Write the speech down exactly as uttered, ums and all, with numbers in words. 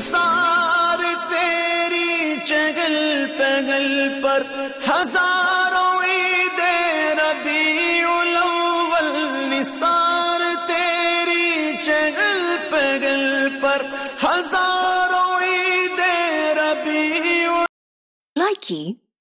निसार तेरी चगल पगल पर हजारों ईदे रबीउल अव्वल। निसार तेरी चगल पगल पर हजारों ईदे रबीउल। Likey